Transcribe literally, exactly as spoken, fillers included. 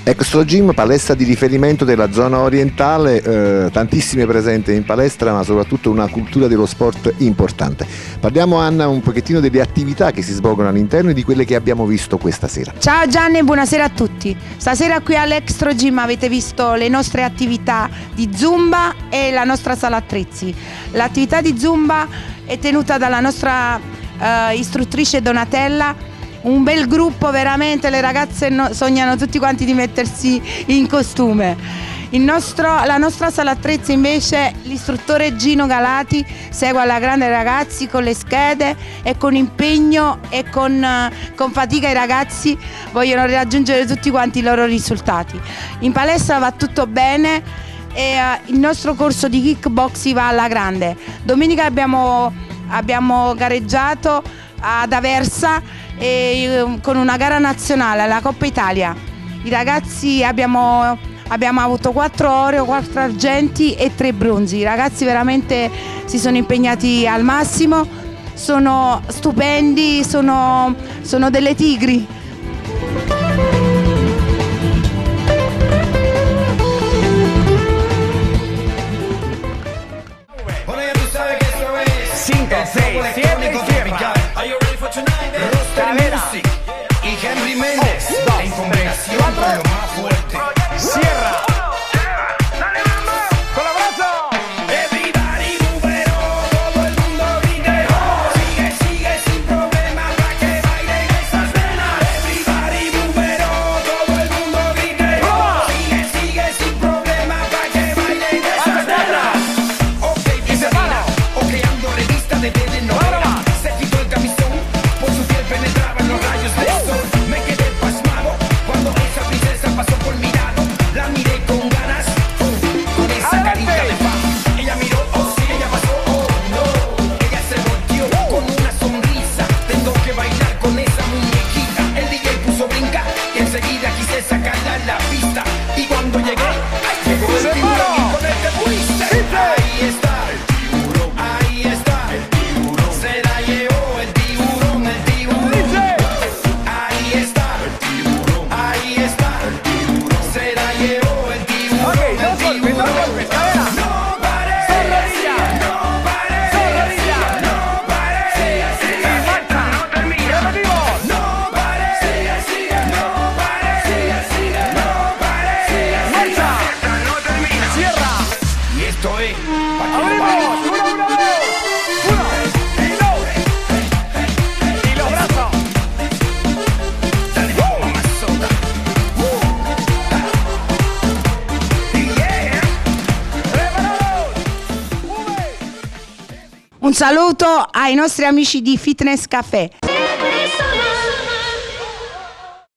Extra Gym, palestra di riferimento della zona orientale, eh, tantissime presenze in palestra, ma soprattutto una cultura dello sport importante. Parliamo, Anna, un pochettino delle attività che si svolgono all'interno e di quelle che abbiamo visto questa sera. Ciao Gianni e buonasera a tutti. Stasera qui all'Extra Gym avete visto le nostre attività di Zumba e la nostra sala attrezzi. L'attività di Zumba è tenuta dalla nostra eh, istruttrice Donatella. Un bel gruppo, veramente, le ragazze no, sognano tutti quanti di mettersi in costume. Il nostro, la nostra sala attrezzi invece, l'istruttore Gino Galati segue alla grande ragazzi con le schede e con impegno e con, con fatica i ragazzi vogliono raggiungere tutti quanti i loro risultati. In palestra va tutto bene e uh, il nostro corso di kickboxing va alla grande. Domenica abbiamo, abbiamo gareggiato ad Aversa e, con una gara nazionale alla Coppa Italia. I ragazzi abbiamo, abbiamo avuto quattro ore, quattro argenti e tre bronzi. I ragazzi veramente si sono impegnati al massimo, sono stupendi, sono, sono delle tigri. cinco, seis, siete y cierra. Cadera. Y Henry Méndez en combinación con lo más fuerte. Cierra. Con la brazo. Everybody move it on, todo el mundo grite. Sigue, sigue sin problema para que bailen esas nenas. Everybody move it on, todo el mundo grite. Sigue, sigue sin problema para que bailen esas nenas. Ok, dice Dina. Ok, ando revista de telenovela. Se quitó el camisón, por su piel penetraba en los rayos del sol. Me quedé pasmado cuando esa princesa pasó por mi lado. La miré con ganas, con esa carita de fan. Ella miró, oh sí, ella pasó, oh no. Ella se volteó con una sonrisa. Tengo que bailar con esa muñequita. El D J puso brinca y enseguida quise sacarla a la pista. Y cuando llegué, ¡ay! Llegó el tiburón y con él te fuiste. Ahí está. Un saluto ai nostri amici di Fitness Café.